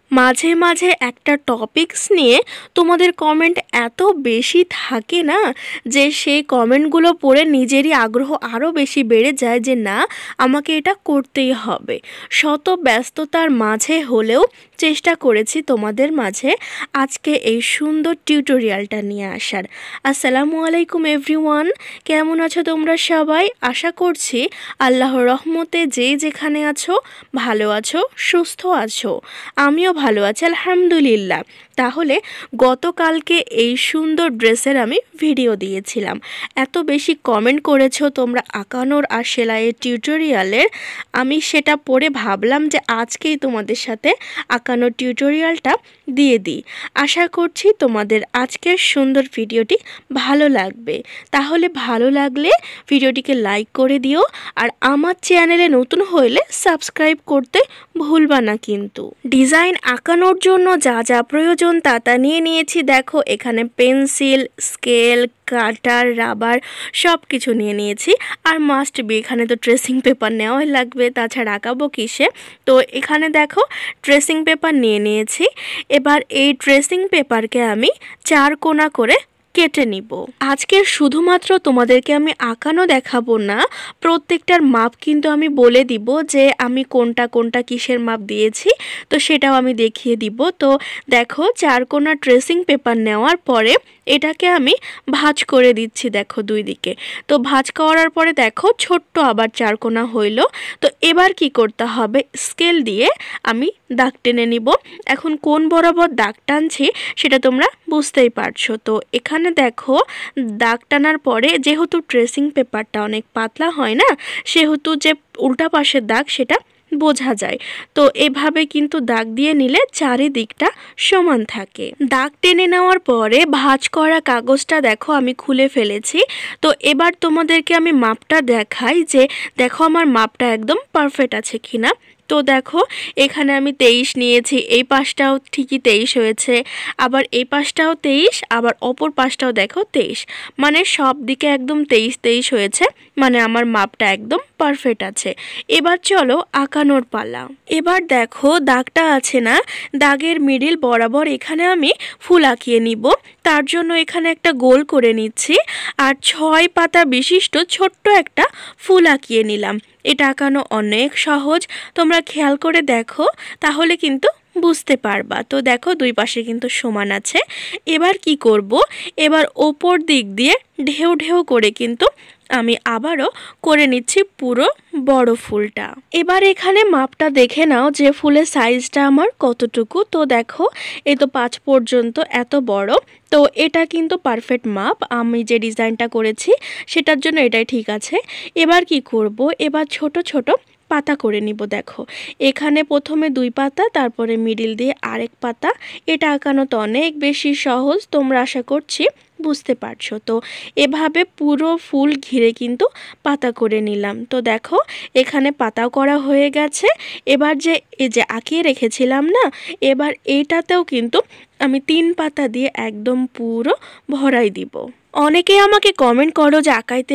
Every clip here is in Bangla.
মাঝে মাঝে একটা টপিকস নিয়ে তোমাদের কমেন্ট এত বেশি থাকে না যে সেই কমেন্টগুলো পড়ে নিজেরই আগ্রহ আরও বেশি বেড়ে যায় যে না, আমাকে এটা করতেই হবে। শত ব্যস্ততার মাঝে হলেও চেষ্টা করেছি তোমাদের মাঝে আজকে এই সুন্দর টিউটোরিয়ালটা নিয়ে আসার। আসসালামু আলাইকুম এভরিওয়ান, কেমন আছো তোমরা সবাই? আশা করছি আল্লাহর রহমতে যে যেখানে আছো ভালো আছো, সুস্থ আছো। আমিও ভালো আছি আলহামদুলিল্লাহ। তাহলে গতকালকে এই সুন্দর ড্রেসের আমি ভিডিও দিয়েছিলাম, এত বেশি কমেন্ট করেছো তোমরা আঁকানোর আর সেলাইয়ের টিউটোরিয়ালের। আমি সেটা পড়ে ভাবলাম যে আজকেই তোমাদের সাথে আঁকানোর টিউটোরিয়ালটা দিয়ে দিই। আশা করছি তোমাদের আজকের সুন্দর ভিডিওটি ভালো লাগবে। তাহলে ভালো লাগলে ভিডিওটিকে লাইক করে দিও, আর আমার চ্যানেলে নতুন হলে সাবস্ক্রাইব করতে ভুলবা না কিন্তু। ডিজাইন আঁকানোর জন্য যা যা প্রয়োজন তা নিয়ে নিয়েছি। দেখো এখানে পেন্সিল, স্কেল, কাটার, রাবার সব কিছু নিয়ে নিয়েছি। আর মাস্ট বি এখানে তো ট্রেসিং পেপার নেওয়াই লাগবে, তাছাড়া আঁকাবো কিসে। তো এখানে দেখো ট্রেসিং পেপার নিয়ে নিয়েছি। এবার এই ট্রেসিং পেপারকে আমি 4 কোণা করে কেটে নিব। আজকে শুধুমাত্র তোমাদেরকে আমি আঁকানো দেখাবো না, প্রত্যেকটার মাপ কিন্তু আমি বলে দিব যে আমি কোনটা কোনটা কিসের মাপ দিয়েছি, তো সেটাও আমি দেখিয়ে দিব। তো দেখো 4 কোণা ট্রেসিং পেপার নেওয়ার পরে এটাকে আমি ভাঁজ করে দিচ্ছি, দেখো 2 দিকে। তো ভাঁজ করার পরে দেখো ছোট্ট আবার 4 কোণা হইল। তো এবার কি করতে হবে, স্কেল দিয়ে আমি দাগ টেনে নিব। এখন কোন বরাবর দাগ টানছি সেটা তোমরা বুঝতেই পারছো। তো এখানে দেখো দাগ টানার পরে যেহেতু ট্রেসিং পেপারটা অনেক পাতলা হয় না, সেহেতু যে উল্টা পাশের দাগ সেটা বোঝা যায়। তো এভাবে কিন্তু দাগ দিয়ে নিলে চারিদিকটা সমান থাকে। দাগ টেনে নেওয়ার পরে ভাঁজ করা কাগজটা দেখো আমি খুলে ফেলেছি। তো এবার তোমাদেরকে আমি মাপটা দেখাই যে দেখো আমার মাপটা একদম পারফেক্ট আছে কিনা। তো দেখো এখানে আমি 23 নিয়েছি, এই পাশটাও ঠিকই 23 হয়েছে, আবার এই পাশটাও 23, আবার অপর পাশটাও দেখো 23, মানে সব দিকে একদম 23 23 হয়েছে, মানে আমার মাপটা একদম পারফেক্ট আছে। এবার চলো আঁকানোর পালা। এবার দেখো দাগটা আছে না, দাগের মিডিল বরাবর এখানে আমি ফুল আঁকিয়ে নিব। তার জন্য এখানে একটা গোল করে নিচ্ছি আর 6 পাতা বিশিষ্ট ছোট্ট একটা ফুল আঁকিয়ে নিলাম। এটা আঁকানো অনেক সহজ, তোমরা খেয়াল করে দেখো তাহলে কিন্তু বুঝতে পারবা। তো দেখো 2 পাশে কিন্তু সমান আছে। এবার কি করব, এবার ওপর দিক দিয়ে ঢেউ ঢেউ করে কিন্তু আমি আবারও করে নিচ্ছি পুরো বড় ফুলটা। এবার এখানে মাপটা দেখে নাও যে ফুলের সাইজটা আমার কতটুকু। তো দেখো এই তো 5 পর্যন্ত এত বড়। তো এটা কিন্তু পারফেক্ট মাপ, আমি যে ডিজাইনটা করেছি সেটার জন্য এটাই ঠিক আছে। এবার কি করব, এবার ছোট ছোট পাতা করে নিব। দেখো এখানে প্রথমে 2 পাতা, তারপরে মিডিল দিয়ে আরেক পাতা। এটা আঁকানো তো অনেক বেশি সহজ, তোমরা আশা করছি বুঝতে পারছো। তো এভাবে পুরো ফুল ঘিরে কিন্তু পাতা করে নিলাম। তো দেখো এখানে পাতাও করা হয়ে গেছে। এবার যে এই যে আঁকিয়ে রেখেছিলাম না, এবার এইটাতেও কিন্তু আমি 3 পাতা দিয়ে একদম পুরো ভরাই দিব। অনেকে আমাকে কমেন্ট করো যে আঁকাইতে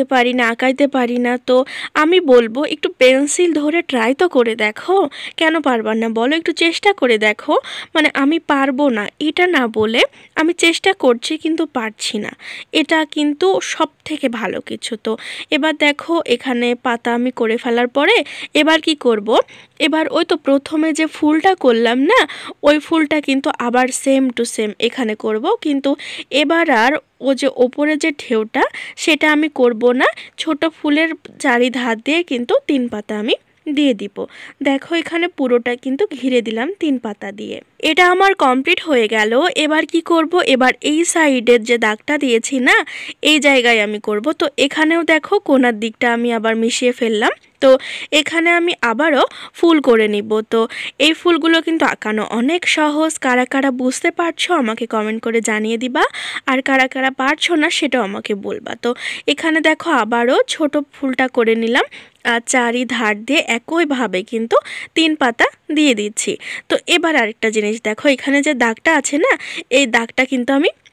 পারি না। তো আমি বলবো একটু পেন্সিল ধরে ট্রাই তো করে দেখো, কেন পারবা না বলো, একটু চেষ্টা করে দেখো। মানে আমি পারবো না এটা না বলে, আমি চেষ্টা করছি কিন্তু পারছি না, এটা কিন্তু সব থেকে ভালো কিছু। তো এবার দেখো এখানে পাতা আমি করে ফেলার পরে এবার কি করব, এবার ওই তো প্রথমে যে ফুলটা করলাম না, ওই ফুলটা কিন্তু আবার সেম টু সেম এখানে করব। কিন্তু এবার আর ও যে ওপরে যে ঢেউটা সেটা আমি করব না, ছোট ফুলের চারিধার দিয়ে কিন্তু 3 পাতা আমি দিয়ে দিব। দেখো এখানে পুরোটা কিন্তু ঘিরে দিলাম 3 পাতা দিয়ে। এটা আমার কমপ্লিট হয়ে গেল। এবার কি করব, এবার এই সাইডের যে দাগটা দিয়েছি না, এই জায়গায় আমি করব। তো এখানেও দেখো কোণার দিকটা আমি আবার মিশিয়ে ফেললাম। তো এখানে আমি আবারও ফুল করে নিব। তো এই ফুলগুলো কিন্তু আঁকানো অনেক সহজ, কারা কারা বুঝতে পারছো আমাকে কমেন্ট করে জানিয়ে দিবা, আর কারা কারা পারছো না সেটাও আমাকে বলবা। তো এখানে দেখো আবারও ছোট ফুলটা করে নিলাম, আর চারিধার দিয়ে একইভাবে কিন্তু 3 পাতা দিয়ে দিচ্ছি। তো এবার আরেকটা জিনিস দেখো, এখানে যে দাগটা আছে না, এই দাগটা কিন্তু আমি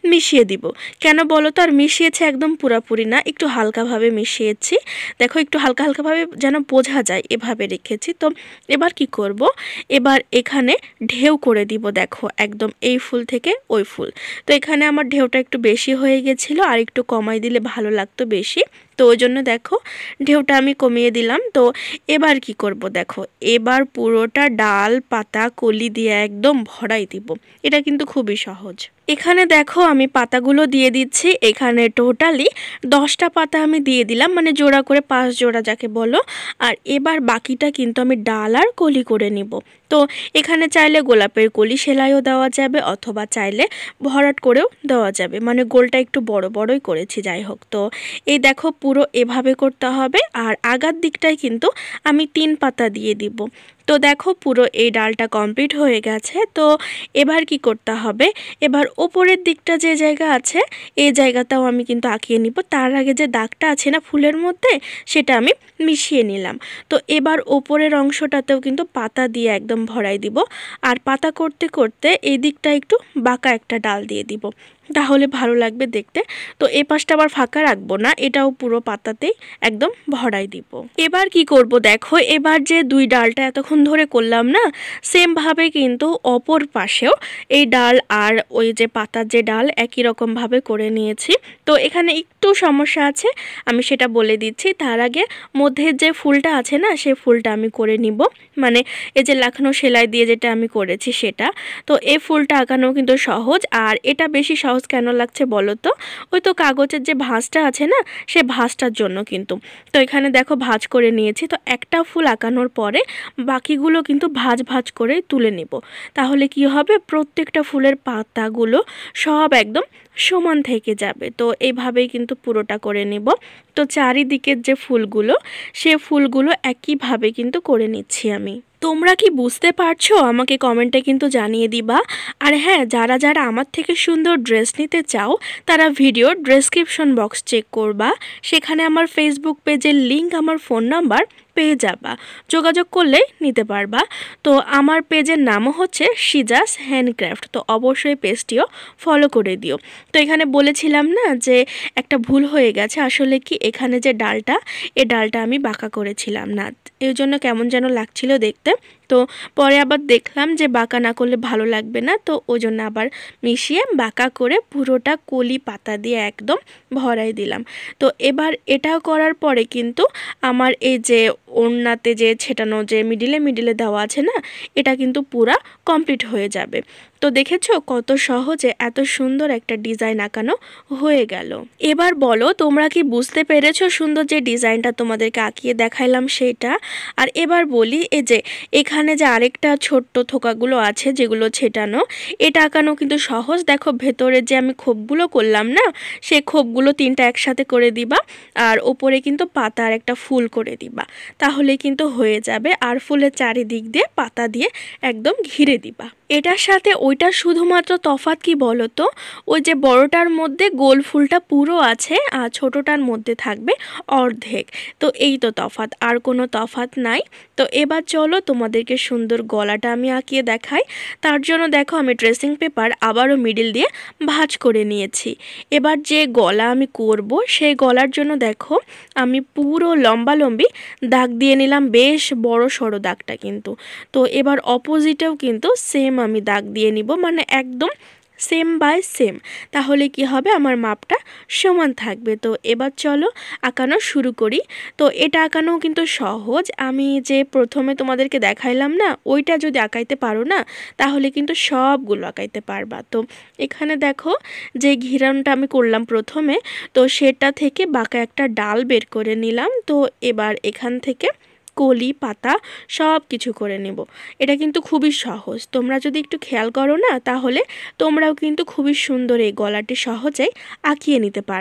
মিশিয়ে দিব। কেন বলো তো? আর মিশিয়েছি একদম পুরাপুরি না, একটু হালকাভাবে মিশিয়েছি। দেখো একটু হালকা হালকাভাবে যেন বোঝা যায় এভাবে রেখেছি। তো এবার কি করব, এবার এখানে ঢেউ করে দিব। দেখো একদম এই ফুল থেকে ওই ফুল। তো এখানে আমার ঢেউটা একটু বেশি হয়ে গেছিলো, আর একটু কমাই দিলে ভালো লাগতো বেশি। তো ওই জন্য দেখো ঢেউটা আমি কমিয়ে দিলাম। তো এবার কি করব, দেখো এবার পুরোটা ডাল পাতা কলি দিয়ে একদম ভরাই দিব। এটা কিন্তু খুবই সহজ। এখানে দেখো আমি পাতাগুলো দিয়ে দিচ্ছি। এখানে টোটালি 10টা পাতা আমি দিয়ে দিলাম, মানে জোড়া করে 5 জোড়া যাকে বলো। আর এবার বাকিটা কিন্তু আমি ডাল আর কলি করে নিব। তো এখানে চাইলে গোলাপের কলি সেলাইও দেওয়া যাবে, অথবা চাইলে ভরাট করেও দেওয়া যাবে, মানে গোলটা একটু বড় বড়ই করেছি যাই হোক। তো এই দেখো পুরো এভাবে করতে হবে। আর আগার দিকটায় কিন্তু আমি 3 পাতা দিয়ে দিব। তো দেখো পুরো এই ডালটা কমপ্লিট হয়ে গেছে। তো এবার কি করতে হবে, এবার ওপরের দিকটা যে জায়গা আছে এই জায়গাটাও আমি কিন্তু আঁকিয়ে নিব। তার আগে যে দাগটা আছে না ফুলের মধ্যে, সেটা আমি মিশিয়ে নিলাম। তো এবার ওপরের অংশটাতেও কিন্তু পাতা দিয়ে একদম ভরাই দিব। আর পাতা করতে করতে এই দিকটা একটু বাঁকা একটা ডাল দিয়ে দিব, তাহলে ভালো লাগবে দেখতে। তো এই পাশটা আবার ফাঁকা রাখবো না, এটাও পুরো পাতাতেই একদম ভরাই দিব। এবার কি করব, দেখো এবার যে 2 ডালটা এতক্ষণ ধরে করলাম না, সেম ভাবে কিন্তু অপর পাশেও এই ডাল আর ওই যে পাতার যে ডাল একই রকম ভাবে করে নিয়েছি। তো এখানে একটু সমস্যা আছে, আমি সেটা বলে দিচ্ছি। তার আগে মধ্যের যে ফুলটা আছে না, সেই ফুলটা আমি করে নিব, মানে এই যে লাখানো সেলাই দিয়ে যেটা আমি করেছি সেটা। তো এই ফুলটা আঁকানো কিন্তু সহজ। আর এটা বেশি সহজ কেন লাগছে বলো তো? ওই তো কাগজের যে ভাঁজটা আছে না, সে ভাঁজটার জন্য কিন্তু। তো এখানে দেখো ভাঁজ করে নিয়েছি। তো একটা ফুল আঁকানোর পরে বাকিগুলো কিন্তু ভাঁজ ভাঁজ করে তুলে নেব। তাহলে কি হবে, প্রত্যেকটা ফুলের পাতাগুলো সব একদম সমান থেকে যাবে। তো এইভাবেই কিন্তু পুরোটা করে নেব। তো চারিদিকের যে ফুলগুলো, সে ফুলগুলো একইভাবে কিন্তু করে নিচ্ছি আমি। তোমরা কি বুঝতে পারছো? আমাকে কমেন্টে কিন্তু জানিয়ে দিবা। আর হ্যাঁ, যারা যারা আমার থেকে সুন্দর ড্রেস নিতে চাও, তারা ভিডিওর ডেসক্রিপশন বক্স চেক করবা। সেখানে আমার ফেসবুক পেজের লিংক, আমার ফোন নাম্বার পেয়ে যাবা। যোগাযোগ করলে নিতে পারবা। তো আমার পেজের নামও হচ্ছে সিজাস হ্যান্ডক্রাফট। তো অবশ্যই পেজটিও ফলো করে দিও। তো এখানে বলেছিলাম না যে একটা ভুল হয়ে গেছে, আসলে কি এখানে যে ডালটা, এই ডালটা আমি বাঁকা করেছিলাম না, এই জন্য কেমন যেন লাগছিল দেখতে। তো পরে আবার দেখলাম যে বাঁকা না করলে ভালো লাগবে না, তো ওই জন্য আবার মিশিয়ে বাঁকা করে পুরোটা কলি পাতা দিয়ে একদম ভরাই দিলাম। তো এবার এটা করার পরে কিন্তু আমার এই যে ওড়নাতে যে ছেটানো যে মিডিলে মিডিলে দেওয়া আছে না, এটা কিন্তু পুরা কমপ্লিট হয়ে যাবে। তো দেখেছো কত সহজে এত সুন্দর একটা ডিজাইন আঁকানো হয়ে গেল। এবার বলো তোমরা কি বুঝতে পেরেছো সুন্দর যে ডিজাইনটা তোমাদেরকে আঁকিয়ে দেখাইলাম সেটা? আর এবার বলি, এই যে এখানে যে আরেকটা ছোট্ট থোকাগুলো আছে যেগুলো ছেটানো, এটা আঁকানো কিন্তু সহজ। দেখো ভেতরে যে আমি খোপগুলো করলাম না, সেই খোপগুলো 3টা একসাথে করে দিবা। আর ওপরে কিন্তু পাতা আর একটা ফুল করে দিবা, তাহলে কিন্তু হয়ে যাবে। আর ফুলের চারিদিক দিয়ে পাতা দিয়ে একদম ঘিরে দিবা। এটার সাথে ওইটা শুধুমাত্র তফাৎ কি বলো তো, ওই যে বড়টার মধ্যে গোল ফুলটা পুরো আছে আর ছোটটার মধ্যে থাকবে অর্ধেক। তো এই তো তফাৎ, আর কোনো তফাৎ নাই। তো এবার চলো তোমাদেরকে সুন্দর গলাটা আমি আঁকিয়ে দেখাই। তার জন্য দেখো আমি ড্রেসিং পেপার আবারও মিডিল দিয়ে ভাঁজ করে নিয়েছি। এবার যে গলা আমি করব, সেই গলার জন্য দেখো আমি পুরো লম্বালম্বি দাগ দিয়ে নিলাম, বেশ বড় সড়ো দাগটা কিন্তু। তো এবার অপোজিটেও কিন্তু সেম আমি দাগ দিয়ে নিব, মানে একদম সেম বাই সেম, তাহলে কি হবে আমার মাপটা সমান থাকবে। তো এবার চলো আঁকানো শুরু করি। তো এটা আঁকানো কিন্তু সহজ। আমি যে প্রথমে তোমাদেরকে দেখাইলাম না, ওইটা যদি আঁকাইতে পারো না, তাহলে কিন্তু সবগুলো আঁকাইতে পারবা। তো এখানে দেখো যে ঘিরানটা আমি করলাম প্রথমে, তো সেটা থেকে বাঁকা একটা ডাল বের করে নিলাম। তো এবার এখান থেকে কলি পাতা সব কিছু করে নেব। এটা কিন্তু খুবই সহজ, তোমরা যদি একটু খেয়াল করো না, তাহলে তোমরাও কিন্তু খুবই সুন্দর এই গলাটি সহজেই আঁকিয়ে নিতে পারবা।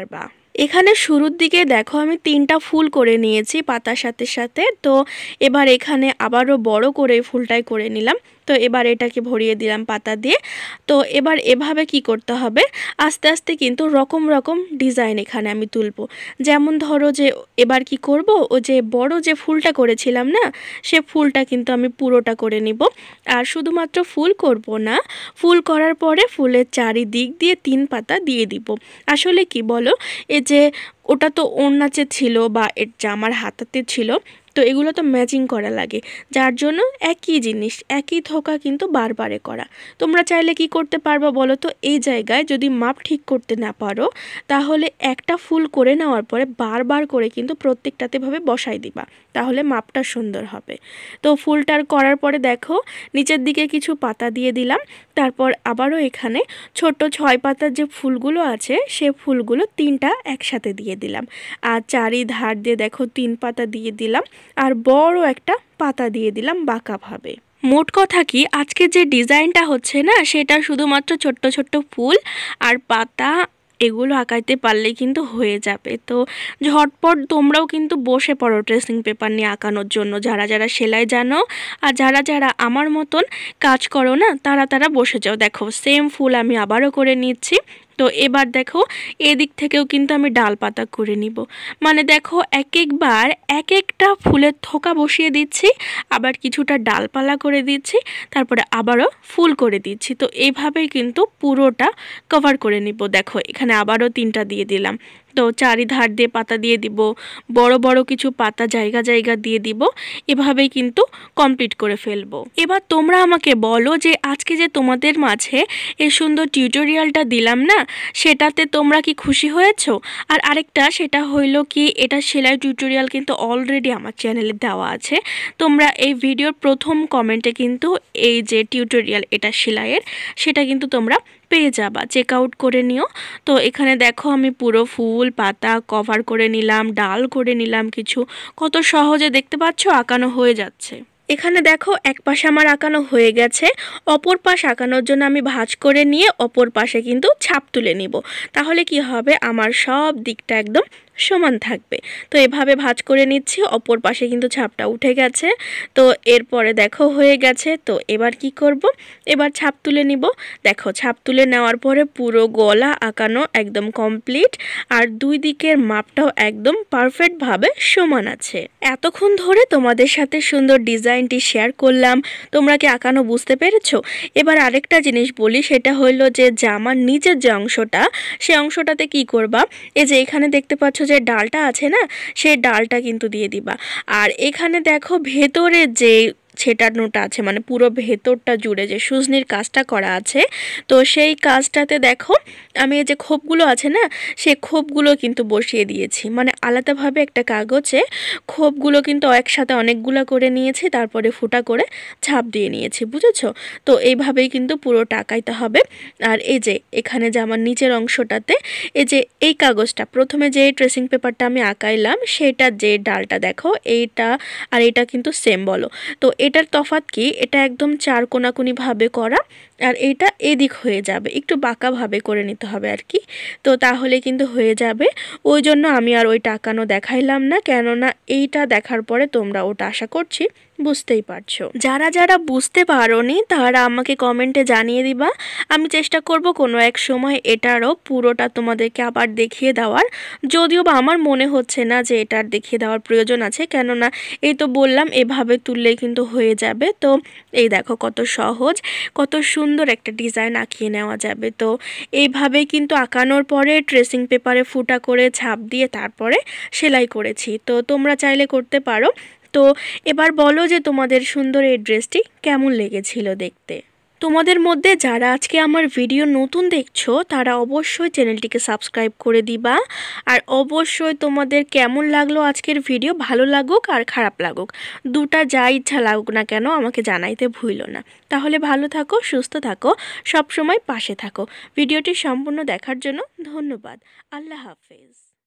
এখানে শুরুর দিকে দেখো আমি 3টা ফুল করে নিয়েছি পাতার সাথে সাথে। তো এবার এখানে আবারও বড় করে ফুলটাই করে নিলাম। তো এবার এটাকে ভরিয়ে দিলাম পাতা দিয়ে। তো এবার এভাবে কি করতে হবে, আস্তে আস্তে কিন্তু রকম রকম ডিজাইন এখানে আমি তুলবো। যেমন ধরো যে এবার কি করব, ও যে বড় যে ফুলটা করেছিলাম না, সে ফুলটা কিন্তু আমি পুরোটা করে নিব। আর শুধুমাত্র ফুল করব না, ফুল করার পরে ফুলের চারিদিক দিয়ে 3 পাতা দিয়ে দিব। আসলে কি বলো, এই যে ওটা তো ওর নাচে ছিল বা এর জামার হাতাতে ছিল, তো এগুলো তো ম্যাচিং করা লাগে, যার জন্য একই জিনিস একই থোকা কিন্তু বারবারে করা। তোমরা চাইলে কি করতে পারবে বলো তো, এই জায়গায় যদি মাপ ঠিক করতে না পারো, তাহলে একটা ফুল করে নেওয়ার পরে বারবার করে কিন্তু প্রত্যেকটাতে ভাবে বসাই দিবা, তাহলে মাপটা সুন্দর হবে। তো ফুলটার করার পরে দেখো নিচের দিকে কিছু পাতা দিয়ে দিলাম। তারপর আবারও এখানে ছোট 6 পাতার যে ফুলগুলো আছে, সে ফুলগুলো 3টা একসাথে দিয়ে দিলাম। আর চারিধার দিয়ে দেখো 3 পাতা দিয়ে দিলাম, আর বড় একটা পাতা দিয়ে দিলাম বাঁকাভাবে। মোট কথা কি, আজকে যে ডিজাইনটা হচ্ছে না, সেটা শুধুমাত্র ছোট্ট ছোট্ট ফুল আর পাতা এগুলো আঁকাইতে পারলেই কিন্তু হয়ে যাবে। তো ঝটপট তোমরাও কিন্তু বসে পড়ো ট্রেসিং পেপার নিয়ে আঁকানোর জন্য, যারা যারা সেলাই জানো আর যারা যারা আমার মতন কাজ করো না, তারা তারা বসে যাও। দেখো সেম ফুল আমি আবারও করে নিচ্ছি। তো এবার দেখো এদিক থেকেও কিন্তু আমি ডাল পাতা করে নিব। মানে দেখো এক একবার এক একটা ফুলের থোকা বসিয়ে দিচ্ছি, আবার কিছুটা ডালপালা করে দিচ্ছি, তারপরে আবারও ফুল করে দিচ্ছি। তো এইভাবেই কিন্তু পুরোটা কভার করে নিব। দেখো এখানে আবারও 3টা দিয়ে দিলাম। তো চারিধার দিয়ে পাতা দিয়ে দিব, বড় বড় কিছু পাতা জায়গা জায়গা দিয়ে দিব। এভাবেই কিন্তু কমপ্লিট করে ফেলবো। এবার তোমরা আমাকে বলো যে আজকে যে তোমাদের মাঝে এই সুন্দর টিউটোরিয়ালটা দিলাম না, সেটাতে তোমরা কি খুশি হয়েছো? আর আরেকটা সেটা হইল কি, এটা সেলাই টিউটোরিয়াল কিন্তু অলরেডি আমার চ্যানেলে দেওয়া আছে। তোমরা এই ভিডিওর প্রথম কমেন্টে কিন্তু এই যে টিউটোরিয়াল এটা সেলাইয়ের, সেটা কিন্তু তোমরা পেয়ে যাবা, চেক আউট করে নিও। তো এখানে দেখো আমি পুরো ফুল পাতা কভার করে নিলাম, ডাল করে নিলাম কিছু, কত সহজে দেখতে পাচ্ছ আঁকানো হয়ে যাচ্ছে। এখানে দেখো এক পাশে আমার আঁকানো হয়ে গেছে, অপর পাশ আঁকানোর জন্য আমি ভাঁজ করে নিয়ে অপর পাশে কিন্তু ছাপ তুলে নিব। তাহলে কি হবে, আমার সব দিকটা একদম সমান থাকবে। তো এভাবে ভাঁজ করে নিচ্ছি, অপর পাশে কিন্তু ছাপটা উঠে গেছে। তো এরপরে দেখো হয়ে গেছে। তো এবার কি করব, এবার ছাপ তুলে নিব। দেখো ছাপ তুলে নেওয়ার পরে পুরো গলা আঁকানো একদম কমপ্লিট, আর দুই দিকের মাপটাও একদম পারফেক্টভাবে সমান আছে। এতক্ষণ ধরে তোমাদের সাথে সুন্দর ডিজাইনটি শেয়ার করলাম, তোমরা কি আঁকানো বুঝতে পেরেছো? এবার আরেকটা জিনিস বলি, সেটা হইলো যে জামার নিচের যে অংশটা, সেই অংশটাতে কি করবা, এই যে এখানে দেখতে পাচ্ছ যে ডালটা আছে না, সেই ডালটা কিন্তু দিয়ে দিবা। আর এখানে দেখো ভেতরে যে ছেটানোটা আছে, মানে পুরো ভেতরটা জুড়ে যে সুজনির কাজটা করা আছে, তো সেই কাজটাতে দেখো আমি এই যে খোপগুলো আছে না, সেই খোপগুলো কিন্তু বসিয়ে দিয়েছি। মানে আলাদাভাবে একটা কাগজে খোপগুলো কিন্তু একসাথে অনেকগুলো করে নিয়েছি, তারপরে ফুটা করে ছাপ দিয়ে নিয়েছি, বুঝেছো? তো এইভাবেই কিন্তু পুরো টাকাইতে হবে। আর এই যে এখানে যে আমার নিচের অংশটাতে এই যে এই কাগজটা, প্রথমে যে ট্রেসিং পেপারটা আমি আঁকাইলাম, সেটা যে ডালটা দেখো এইটা আর এটা কিন্তু সেম বলো। তো এটার তফাৎ কি, এটা একদম চার কোনাকুনি ভাবে করা, আর এইটা এদিক হয়ে যাবে, একটু বাঁকাভাবে করে নিতে হবে আর কি। তো তাহলে কিন্তু হয়ে যাবে। ওই জন্য আমি আর ওইটা আঁকানো দেখাইলাম না, কেননা এইটা দেখার পরে তোমরা ওটা আশা করছি বুঝতেই পারছো। যারা যারা বুঝতে পারোনি তারা আমাকে কমেন্টে জানিয়ে দিবা, আমি চেষ্টা করব কোনো এক সময় এটারও পুরোটা তোমাদেরকে আবার দেখিয়ে দেওয়ার। যদিও বা আমার মনে হচ্ছে না যে এটার দেখিয়ে দেওয়ার প্রয়োজন আছে, কেননা এই তো বললাম এভাবে তুললেই কিন্তু হয়ে যাবে। তো এই দেখো কত সহজ, কত সুন্দর একটা ডিজাইন আঁকিয়ে নেওয়া যাবে। তো এইভাবেই কিন্তু আঁকানোর পরে ট্রেসিং পেপারে ফুটা করে ছাপ দিয়ে তারপরে সেলাই করেছি। তো তোমরা চাইলে করতে পারো। তো এবার বলো যে তোমাদের সুন্দর এই ড্রেসটি কেমন লেগেছিল দেখতে। তোমাদের মধ্যে যারা আজকে আমার ভিডিও নতুন দেখছো, তারা অবশ্যই চ্যানেলটিকে সাবস্ক্রাইব করে দিবা। আর অবশ্যই তোমাদের কেমন লাগলো আজকের ভিডিও, ভালো লাগুক আর খারাপ লাগুক, দুটা যা ইচ্ছা লাগুক না কেন আমাকে জানাইতে ভুলো না। তাহলে ভালো থাকো, সুস্থ থাকো, সবসময় পাশে থাকো। ভিডিওটি সম্পূর্ণ দেখার জন্য ধন্যবাদ। আল্লাহ হাফেজ।